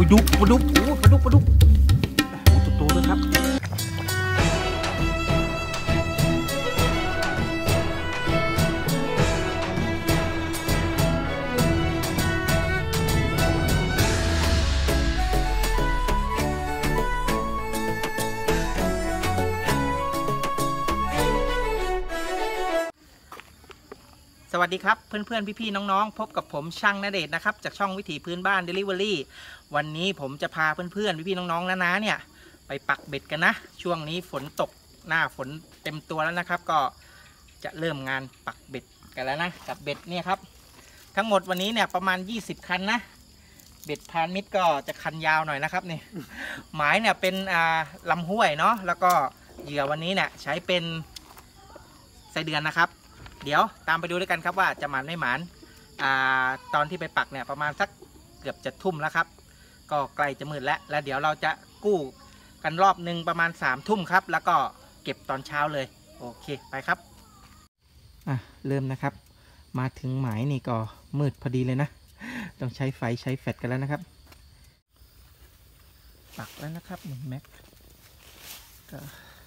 ดุกโอ้ปลาดุกโอ้โตๆเลยครับสวัสดีครับเพื่อนๆพี่ๆน้องๆพบกับผมช่างณเดชน์นะครับจากช่องวิถีพื้นบ้าน Delivery วันนี้ผมจะพาเพื่อนๆพี่ๆน้องๆน้าๆเนี่ยไปปักเบ็ดกันนะช่วงนี้ฝนตกหน้าฝนเต็มตัวแล้วนะครับก็จะเริ่มงานปักเบ็ดกันแล้วนะกับเบ็ดเนี่ยครับทั้งหมดวันนี้เนี่ยประมาณ20คันนะเบ็ดพานมิตรก็จะคันยาวหน่อยนะครับนี่หมายเนี่ยเป็นลำห้วยเนาะแล้วก็เหยื่อวันนี้เนี่ยใช้เป็นไส้เดือนนะครับเดี๋ยวตามไปดูด้วยกันครับว่าจะหมานไม่หมานตอนที่ไปปักเนี่ยประมาณสักเกือบจะทุ่มแล้วครับก็ใกล้จะมืดแล้วเดี๋ยวเราจะกู้กันรอบหนึ่งประมาณ3 ทุ่มครับแล้วก็เก็บตอนเช้าเลยโอเคไปครับเริ่มนะครับมาถึงหมายนี่ก็มืดพอดีเลยนะต้องใช้ไฟใช้แฟลชกันแล้วนะครับปักแล้วนะครับ1 แม็กก็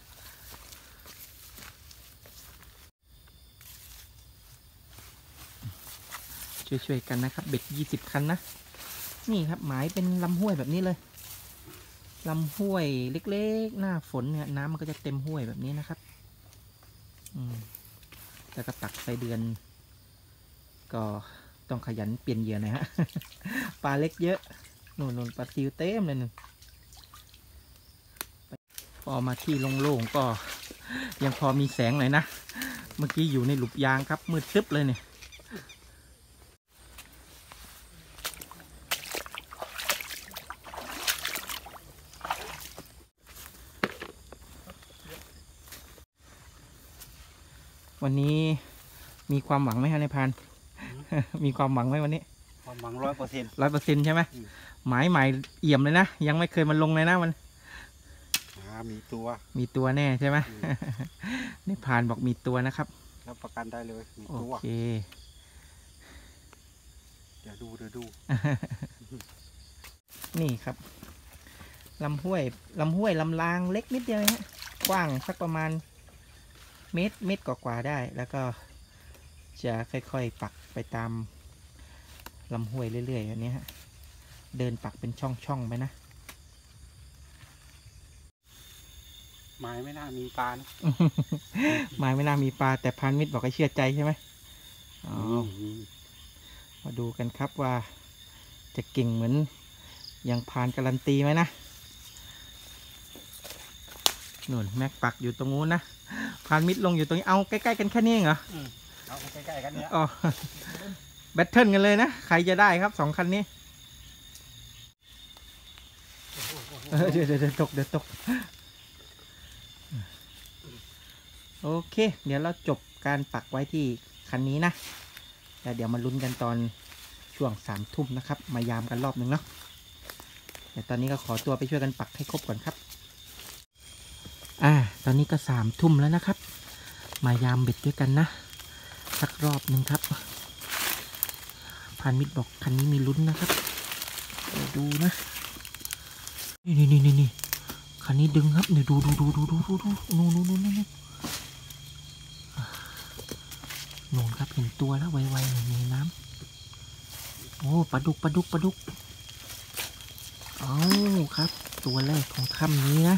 ช่วยๆกันนะครับเบ็ด20คันนะนี่ครับหมายเป็นลำห้วยแบบนี้เลยลำห้วยเล็กๆหน้าฝนเนี่ยน้ำมันก็จะเต็มห้วยแบบนี้นะครับแล้วก็ตักไส้เดือนก็ต้องขยันเปลี่ยนเหยื่อหน่อยฮะ ปลาเล็กเยอะนู่นปลาซิวเต็มเลยนึงพอมาที่โล่งๆก็ยังพอมีแสงหน่อยนะเมื่อกี้อยู่ในหลุมยางครับมืดตึ๊บเลยเนี่ยวันนี้มีความหวังไหมฮะนายพาน มีความหวังไหมวันนี้ความหวัง 100%ใช่ไหมหมายใหม่เอี่ยมเลยนะยังไม่เคยมาลงเลยนะมันมีตัวแน่ใช่ไหม นายพานบอกมีตัวนะครับรับประกันได้เลยมีตัวโอเคเดี๋ยวดูนี่ครับลำห้วยลำรางเล็กนิดเดียวฮะกว้างสักประมาณเมตรกว่าได้แล้วก็จะค่อยๆปักไปตามลำห้วยเรื่อยๆแบบนี้ฮะเดินปักเป็นช่องไปนะหมายไม่น่ามีปลาหมายไม่น่ามีปลาแต่พานมิตรบอกให้เชื่อใจใช่ไหมมาดูกันครับว่าจะเก่งเหมือนอย่างพานการันตีไหมนะนู่นแม็กปักอยู่ตรงนู้นนะพานมิตรลงอยู่ตรงนี้เอาใกล้ๆกันแค่นี้เหรอเอาใกล้ๆกันเนี้ยอ๋อแบทเทิลกันเลยนะใครจะได้ครับ2 คันนี้เดี๋ยวตกโอเคเดี๋ยวเราจบการปักไว้ที่คันนี้นะแล้วเดี๋ยวมาลุ้นกันตอนช่วง3 ทุ่มนะครับมายามกันรอบหนึ่งเนาะแต่ตอนนี้ก็ขอตัวไปช่วยกันปักให้ครบก่อนครับตอนนี้ก็3 ทุ่มแล้วนะครับมายามเบ็ดด้วยกันนะสักรอบหนึ่งครับพานมิตรบอกคันนี้มีลุ้นนะครับเดี๋ยวดูนะนี่คันนี้ดึงครับเดี๋ยวดูนู่นครับเห็นตัวแล้วไวๆในน้ำโอ้ปลาดุกเอาครับตัวแรกของค่ำนี้นะ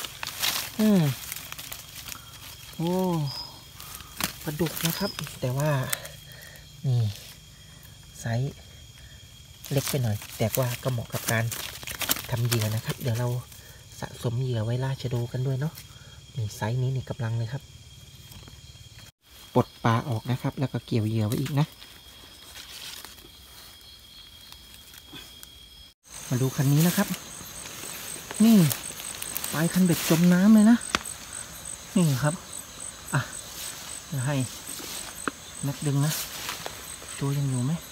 โอ้ปลาดุกนะครับแต่ว่านี่ไซส์เล็กไปหน่อยแต่ว่าก็เหมาะกับการทำเหยื่อนะครับเดี๋ยวเราสะสมเหยื่อไว้ล่าชะโดกันด้วยเนาะนี่ไซส์นี้นี่กำลังเลยครับปลดปลาออกนะครับแล้วก็เกี่ยวเหยื่อไว้อีกนะมาดูคันนี้นะครับนี่ปลายคันเบ็ดจมน้ำเลยนะนี่ครับจะให้แม็กดึงนะตัวยังอยู่ไหม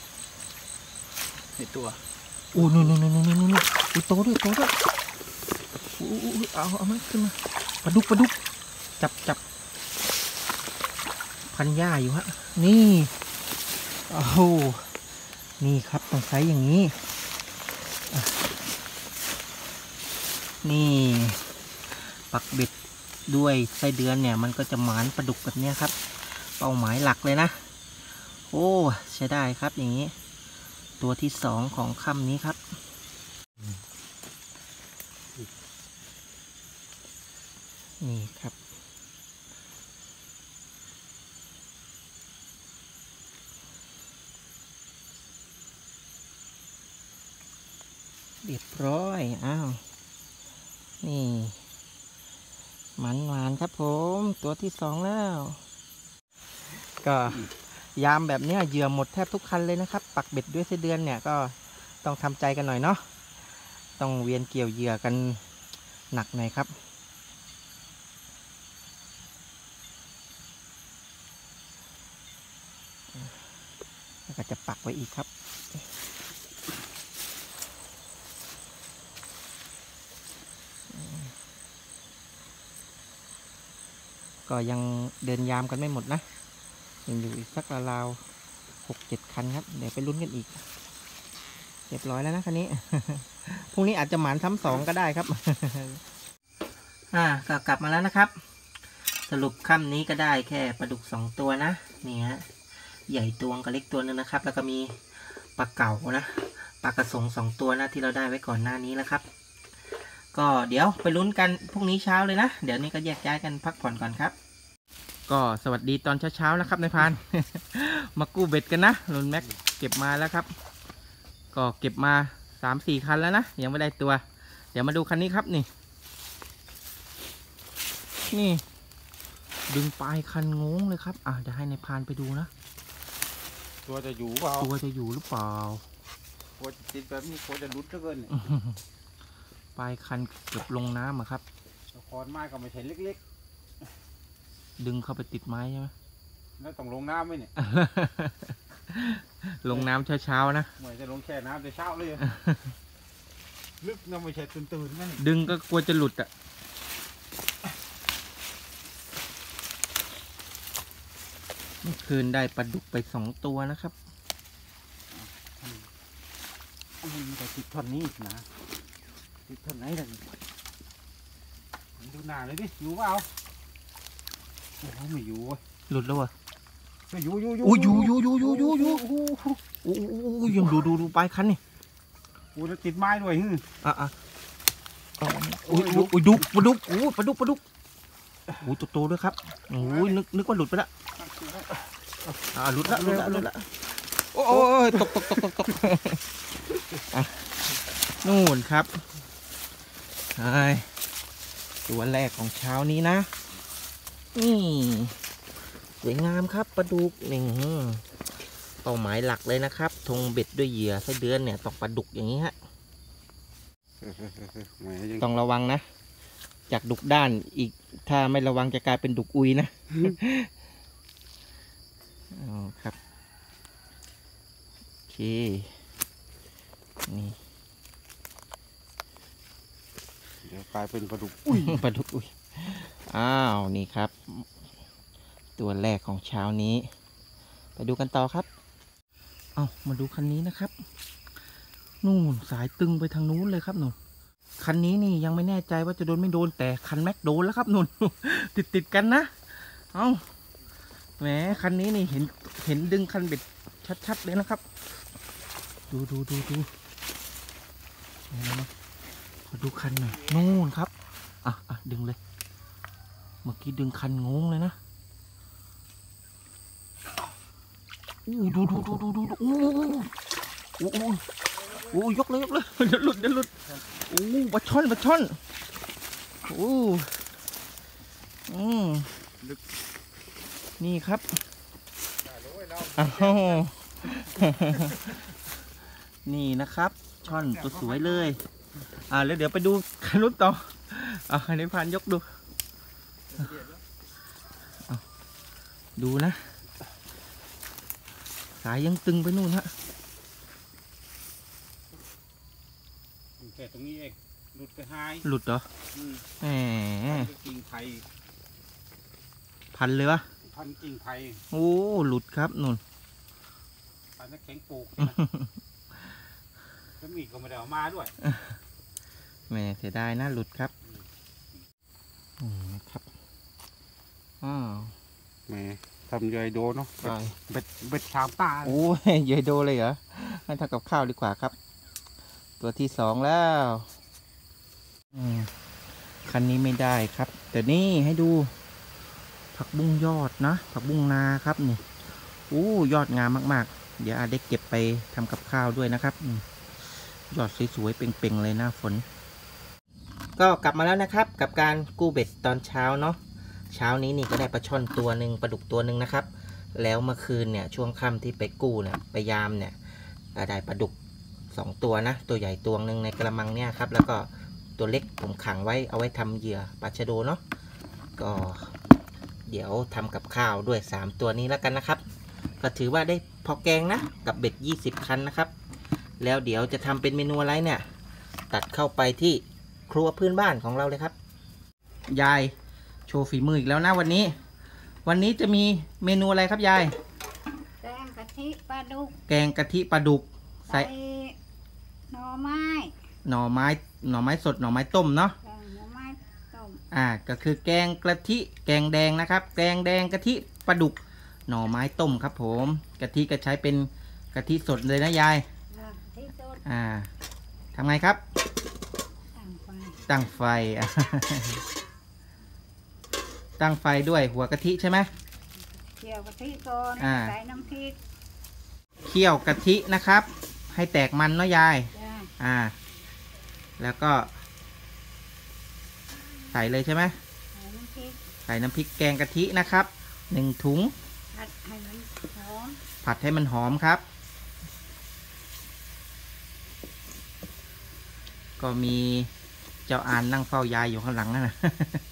ตัวนู่นโตด้วยเอามาขึ้นมาปลาดุกจับพันหญ้าอยู่ฮะนี่โอ้โหนี่ครับต้องใช้อย่างนี้นี่ปักเบ็ดด้วยไส้เดือนเนี่ยมันก็จะหมานปลาดุกแบบนี้ครับ เป้าหมายหลักเลยนะโอ้ใช้ได้ครับอย่างนี้ตัวที่สองของค่ำนี้ครับนี่ครับเรียบร้อยอ้าวนี่หมันครับผมตัวที่สองแล้วก็ยามแบบนี้เหยื่อหมดแทบทุกคันเลยนะครับปักเบ็ดด้วยไส้เดือนเนี่ยก็ต้องทำใจกันหน่อยเนาะต้องเวียนเกี่ยวเหยื่อกันหนักหน่อยครับแล้วก็จะปักไว้อีกครับก็ยังเดินยามกันไม่หมดนะยังอยู่อีกสักราว6-7 คันครับเดี๋ยวไปลุ้นกันอีกเรียบร้อยแล้วนะคันนี้ พรุ่งนี้อาจจะหมานซ้ำสองก็ได้ครับ ก็กลับมาแล้วนะครับสรุปค่ำนี้ก็ได้แค่ปลาดุก2ตัวนะนี่ฮะใหญ่ตัวกับเล็กตัวนึงนะครับแล้วก็มีปลาเก๋านะปลากระสง2ตัวนะที่เราได้ไว้ก่อนหน้านี้แล้วครับก็เดี๋ยวไปลุ้นกันพรุ่งนี้เช้าเลยนะเดี๋ยวนี้ก็แยกย้ายกันพักผ่อนก่อนครับก็สวัสดีตอนเช้าๆนะครับนายพาน มากู้เบ็ดกันนะลุนแม็กเก็บมาแล้วครับก็เก็บมา 3-4 คันแล้วนะยังไม่ได้ตัวเดี๋ยวมาดูคันนี้ครับนี่ดึงปลายคันงงเลยครับเดี๋ยวให้นายพานไปดูนะตัวจะอยู่เปล่าตัวจะอยู่หรือเปล่าตัวจะติดแบบนี้ตัวจะรุดเหลือเกินปลายคันเกือบลงน้ำครับคอนไม้ก็ไม่ใช่เล็กๆดึงเข้าไปติดไม้ใช่ไหมแล้วต้องลงน้ำไหมเนี่ยลงน้ำเช้าๆนะเหมือนจะลงแช่น้ำแต่เช้าเลย ลึกน้ำไม่ใช่ตื่นๆนั่นดึงก็กลัวจะหลุดเมื่อคืนได้ปลาดุกไป2 ตัวนะครับมันจะติดท่อนนี้นะติดท่อนไหนล่ะดูหน้าเลยดิอยู่เปล่าโอ้โหไม่อยู่หลุดแล้ววะไม่อยู่อยู่โอ้ยอยู่โอ้ยยังดูปลายคันนี่โอ้ยติดไม้ด้วยโอ้ยดุปลาดุกโอ้ปลาดุกโอ้โตด้วยครับโอ้ยนึกว่าหลุดไปละหลุดละโอ้ยตกนู่นครับตัวแรกของเช้านี้นะนี่สวยงามครับปลาดุกนี่เป้าหมายหลักเลยนะครับธงเบ็ดด้วยเหยื่อไส้เดือนเนี่ยต้องปลาดุกอย่างนี้ฮะต้องระวังนะจากดุกด้านอีกถ้าไม่ระวังจะกลายเป็นดุกอุยนะครับโอเคนี่เดี๋ยวกลายเป็นปลาดุกปลาดุกอุยนี่ครับตัวแรกของเช้านี้ไปดูกันต่อครับมาดูคันนี้นะครับนู่นสายตึงไปทางนู้นเลยครับหนูคันนี้นี่ยังไม่แน่ใจว่าจะโดนไม่โดนแต่คันแม็กโดนแล้วครับนุ่น ติดกันนะแหมคันนี้นี่เห็นดึงคันเบ็ดชัดๆเลยนะครับดูขอดูคันหน่อยนู่นครับดึงเลยเมื่อกี้ดึงคันงงเลยนะดูโอ้ยกเลยเดี๋ยวหลุดปลาช่อนนี่ครับนี่นะครับช่อนตัวสวยเลยแล้วเดี๋ยวไปดูคันนู้นต่อให้นายพานยกดูนะสายยังตึงไปนู่นฮะแค่ตรงนี้เองหลุดไปหายหลุดเหรอแหมกิ่งไผ่พันเลยวะพันกิ่งไผ่โอ้หลุดครับนุ่นพันนักแข็งปลูกแล้วมีก็ไม่ได้เอามาด้วยแหม่เสียดายนะหลุดครับนะครับอ้าวแหมทำใหญ่โดเนาะไปเบ็ดชามตาโอ้ยใหญ่โดเลยเหรอให้ทำกับข้าวดีกว่าครับ ตัวที่สองแล้วคันนี้ไม่ได้ครับ แต่นี่ให้ดู ผักบุ้งยอดนะผักบุ้งนาครับนี่โอ้ยอดงามมากๆเดี๋ยวอาได้เก็บไปทำกับข้าวด้วยนะครับยอดสวยๆเป่งๆเลยหน้าฝนก็กลับมาแล้วนะครับกับการกู้เบ็ดตอนเช้าเนาะเช้านี้นี่ก็ได้ปลาช่อนตัวหนึ่งปลาดุกตัวหนึ่งนะครับแล้วเมื่อคืนเนี่ยช่วงค่ำที่ไปกู้เนี่ยไปยามเนี่ยได้ปลาดุก2ตัวนะตัวใหญ่ตัวหนึ่งในกระมังเนี่ยครับแล้วก็ตัวเล็กผมขังไว้เอาไว้ทำเหยื่อปลาชะโดเนาะก็เดี๋ยวทำกับข้าวด้วย3ตัวนี้แล้วกันนะครับก็ถือว่าได้พอแกงนะกับเบ็ด20 คันนะครับแล้วเดี๋ยวจะทำเป็นเมนูอะไรเนี่ยตัดเข้าไปที่ครัวพื้นบ้านของเราเลยครับยายโชว์ฝีมืออีกแล้วนะวันนี้จะมีเมนูอะไรครับยายแกงกะทิปลาดุกแกงกะทิปลาดุกใส่หน่อไม้หน่อไม้สดหน่อไม้ต้มเนาะหน่อไม้ต้มก็คือแกงกะทิแกงแดงนะครับแกงแดงกะทิปลาดุกหน่อไม้ต้มครับผมกะทิก็ใช้เป็นกะทิสดเลยนะยายที่สดทำไงครับตั้งไฟ ตั้งไฟด้วยหัวกะทิใช่ไหมเคี่ยวกะทิก่อนใส่น้ำพริกเคี่ยวกะทินะครับให้แตกมันเนาะยายแล้วก็ใส่เลยใช่ไหมใส่น้ำพริกแกงกะทินะครับ1 ถุงผัดให้มันหอมครับก็มีเจ้าอานนั่งเฝ้ายายอยู่ข้างหลังนั่นนะ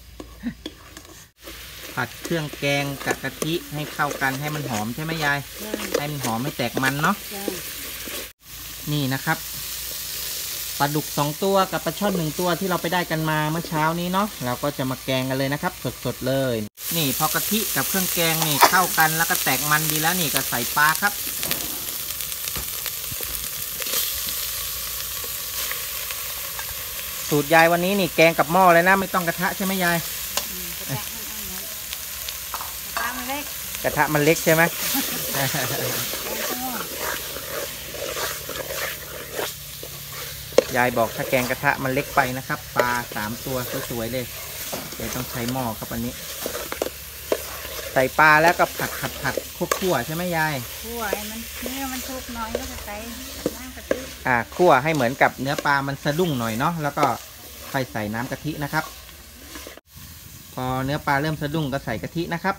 ผัดเครื่องแกงกับกะทิให้เข้ากันให้มันหอมใช่ไหมยายให้มันหอมให้แตกมันเนาะนี่นะครับปลาดุก2 ตัวกับปลาช่อน1 ตัวที่เราไปได้กันมาเมื่อเช้านี้เนาะเราก็จะมาแกงกันเลยนะครับสดๆเลยนี่พอกะทิกับเครื่องแกงนี่เข้ากันแล้วก็แตกมันดีแล้วนี่ก็ใส่ปลาครับสูตรยายวันนี้นี่แกงกับหม้อเลยนะไม่ต้องกระทะใช่ไหมยายกระทะมันเล็กใช่ไหม ยายบอกถ้าแกงกระทะมันเล็กไปนะครับปลา3 ตัวสวยๆเลยเดี๋ยวต้องใช้หม้อครับอันนี้ใส่ปลาแล้วก็ผัดคั่วใช่ไหมยายคั่วให้มันเนื้อมันสุกหน่อยแล้วก็ใส่น้ำกะทิคั่วให้เหมือนกับเนื้อปลามันสะดุ้งหน่อยเนาะแล้วก็ค่อยใส่น้ำกะทินะครับพอเนื้อปลาเริ่มสะดุ้งก็ใส่กะทินะครับ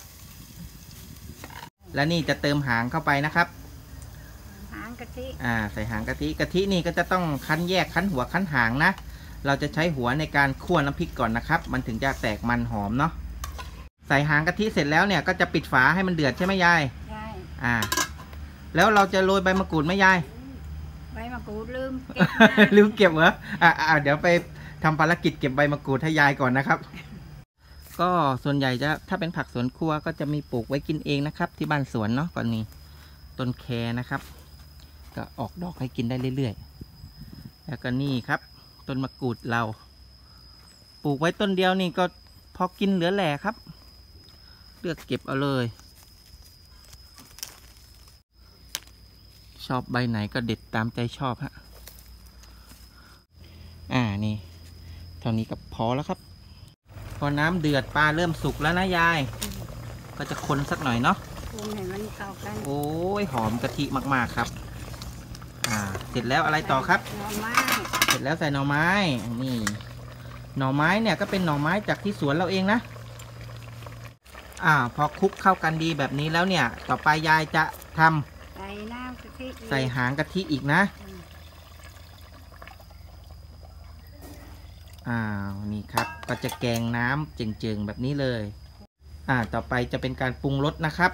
แล้วนี่จะเติมหางเข้าไปนะครับหางกะทิใส่หางกะทินี่ก็จะต้องคั้นแยกคั้นหัวคั้นหางนะเราจะใช้หัวในการคั่วน้ำพริกก่อนนะครับมันถึงจะแตกมันหอมเนาะใส่หางกะทิเสร็จแล้วเนี่ยก็จะปิดฝาให้มันเดือดใช่ไหมยายใช่แล้วเราจะโรยใบมะกรูดไหมยายใบมะกรูดลืมเก็บลืมเก็บเหรอเดี๋ยวไปทำภารกิจเก็บใบมะกรูดให้ยายก่อนนะครับก็ส่วนใหญ่จะถ้าเป็นผักสวนครัวก็จะมีปลูกไว้กินเองนะครับที่บ้านสวนเนาะก่อนนี้ต้นแคนะครับก็ออกดอกให้กินได้เรื่อยๆแล้วก็นี่ครับต้นมะกรูดเราปลูกไว้ต้นเดียวนี่ก็พอกินเหลือแหล่ครับเลือกเก็บเอาเลยชอบใบไหนก็เด็ดตามใจชอบฮะนี่เท่านี้ก็พอแล้วครับพอน้ำเดือดปลาเริ่มสุกแล้วนะยายก็จะคนสักหน่อยเนาะคนให้มันเข้ากันโอ้ยหอมกะทิมากๆครับเสร็จแล้วอะไรต่อครับหน่อไม้เสร็จแล้วใส่หน่อไม้นี่หน่อไม้เนี่ยก็เป็นหน่อไม้จากที่สวนเราเองนะพอคลุกเข้ากันดีแบบนี้แล้วเนี่ยต่อไปยายจะทำใส่น้ำกะทิใส่หางกะทิอีกนะนี่ครับก็จะแกงน้ำเจิ่งๆแบบนี้เลยต่อไปจะเป็นการปรุงรสนะครับ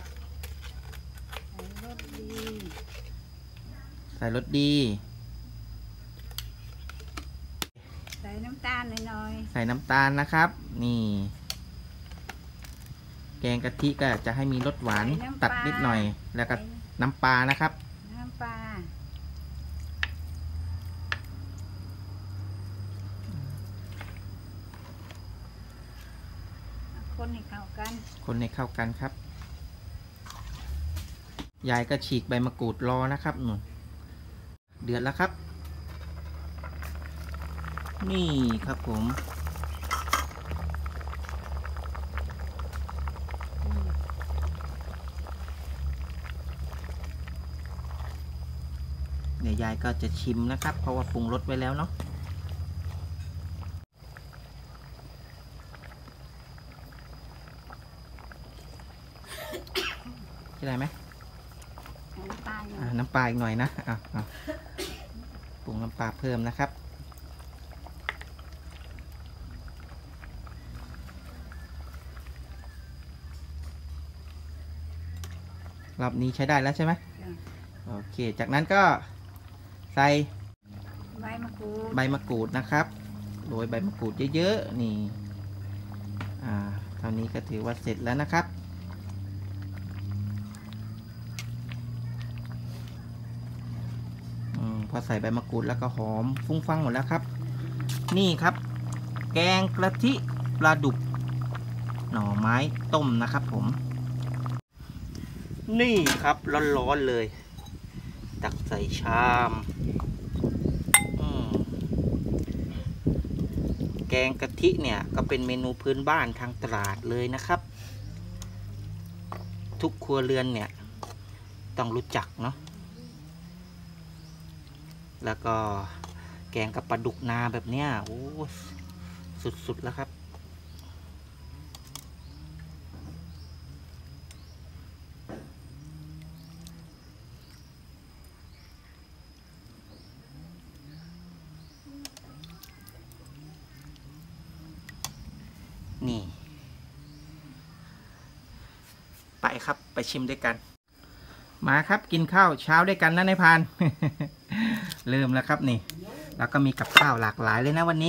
ใส่รสดีใส่น้ำตาลหน่อยใส่น้ำตาลนะครับนี่แกงกะทิก็จะให้มีรสหวานตัดนิดหน่อยแล้วก็น้ำปลานะครับน้ำปลาคนให้เข้ากันคนให้เข้ากันครับยายก็ฉีกใบมะกรูดรอนะครับหนุนเดือดแล้วครับนี่ครับผมเดี๋ยวยายก็จะชิมนะครับเพราะว่าปรุงรสไว้แล้วเนาะใช่ไหมน้ำปลาอยู่น้ำปลาอีกหน่อยนะปรุงน้ำปลาเพิ่มนะครับรอบนี้ใช้ได้แล้วใช่ไหมโอเคจากนั้นก็ใส่ใบมะกรูดใบมะกรูดนะครับโรยใบมะกรูดเยอะๆนี่เท่านี้ก็ถือว่าเสร็จแล้วนะครับพอใส่ใบมะกรูดแล้วก็หอมฟุ้งฟังหมดแล้วครับนี่ครับแกงกะทิปลาดุกหน่อไม้ต้มนะครับผมนี่ครับร้อนๆเลยตักใส่ชามแกงกะทิเนี่ยก็เป็นเมนูพื้นบ้านทางตลาดเลยนะครับทุกครัวเรือนเนี่ยต้องรู้จักเนาะแล้วก็แกงกับปลาดุกนาแบบเนี้ยโอ้สุดๆแล้วครับนี่ไปครับไปชิมด้วยกันมาครับกินข้าวเช้าด้วยกันนะนายพาน เริ่มแล้วครับนี่แล้วก็มีกับข้าวหลากหลายเลยนะวันนี้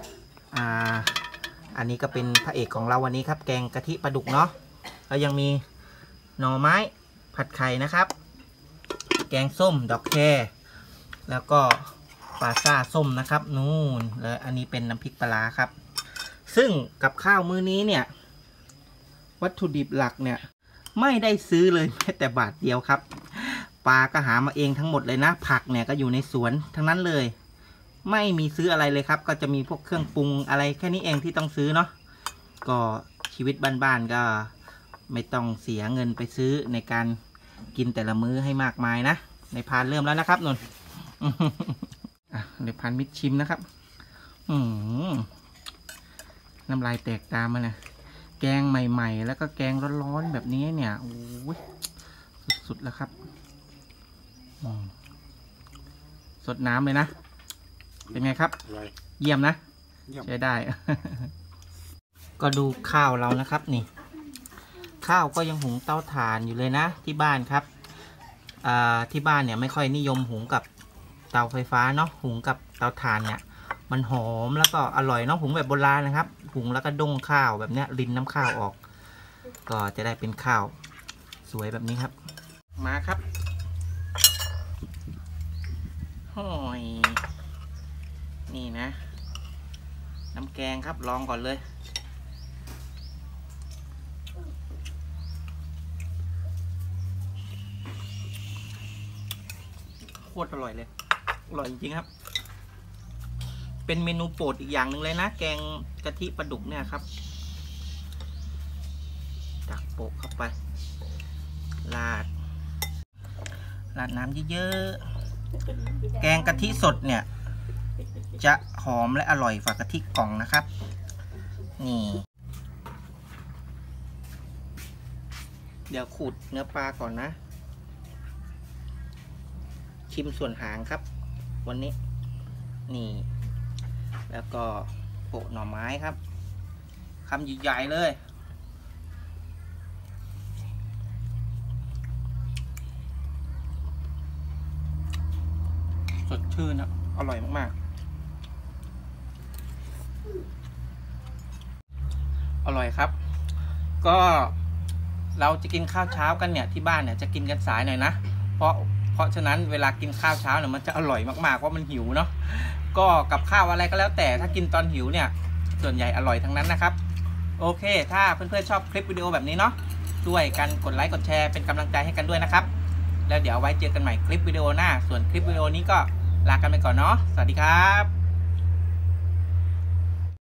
อันนี้ก็เป็นพระเอกของเราวันนี้ครับแกงกะทิปลาดุกเนาะแล้วยังมีหน่อไม้ผัดไข่นะครับแกงส้มดอกแคแล้วก็ปลาซ่าส้มนะครับนู่นแล้วอันนี้เป็นน้ำพริกปลาครับซึ่งกับข้าวมื้อนี้เนี่ยวัตถุดิบหลักเนี่ยไม่ได้ซื้อเลยแม้แต่บาทเดียวครับปลาก็หามาเองทั้งหมดเลยนะผักเนี่ยก็อยู่ในสวนทั้งนั้นเลยไม่มีซื้ออะไรเลยครับก็จะมีพวกเครื่องปรุงอะไรแค่นี้เองที่ต้องซื้อเนาะก็ชีวิตบ้านๆก็ไม่ต้องเสียเงินไปซื้อในการกินแต่ละมื้อให้มากมายนะในพานเริ่มแล้วนะครับนน ในพานมิดชิมนะครับน้ำลายแตกตามมาเลยแกงใหม่ๆแล้วก็แกงร้อนๆแบบนี้เนี่ยโอ้ยสุดๆแล้วครับสดน้ำเลยนะเป็นไงครับเยี่ยมนะใช้ได้ ก็ดูข้าวเรานะครับนี่ข้าวก็ยังหุงเตาถ่านอยู่เลยนะที่บ้านครับที่บ้านเนี่ยไม่ค่อยนิยมหุงกับเตาไฟฟ้าเนาะหุงกับเตาถ่านเนี่ยมันหอมแล้วก็อร่อยเนาะหุงแบบโบราณนะครับหุงแล้วก็ด้งข้าวแบบเนี้ยรินน้ำข้าวออกก็จะได้เป็นข้าวสวยแบบนี้ครับมาครับหอยนี่นะน้ำแกงครับลองก่อนเลยโคตรอร่อยเลยอร่อยจริงๆครับเป็นเมนูโปรดอีกอย่างหนึ่งเลยนะแกงกะทิปลาดุกเนี่ยครับตักโปะเข้าไปราดน้ำเยอะๆแกงกะทิสดเนี่ยจะหอมและอร่อยกว่ากะทิกล่องนะครับนี่เดี๋ยวขูดเนื้อปลาก่อนนะชิมส่วนหางครับวันนี้นี่แล้วก็โปะหน่อไม้ครับคำใหญ่ๆเลยสดชื่นนะอร่อยมากๆอร่อยครับก็เราจะกินข้าวเช้ากันเนี่ยที่บ้านเนี่ยจะกินกันสายหน่อยนะเพราะฉะนั้นเวลากินข้าวเช้าเนี่ยมันจะอร่อยมากๆว่ามันหิวเนาะก็กับข้าวอะไรก็แล้วแต่ถ้ากินตอนหิวเนี่ยส่วนใหญ่อร่อยทั้งนั้นนะครับโอโอเคถ้าเพื่อนๆชอบคลิปวิดีโอแบบนี้เนาะช่วยกันกดไลค์กดแชร์เป็นกำลังใจให้กันด้วยนะครับแล้วเดี๋ยวไว้เจอกันใหม่คลิปวิดีโอหน้าส่วนคลิปวิดีโอนี้ก็ลากันไปก่อนเนาะสวัสดีครับ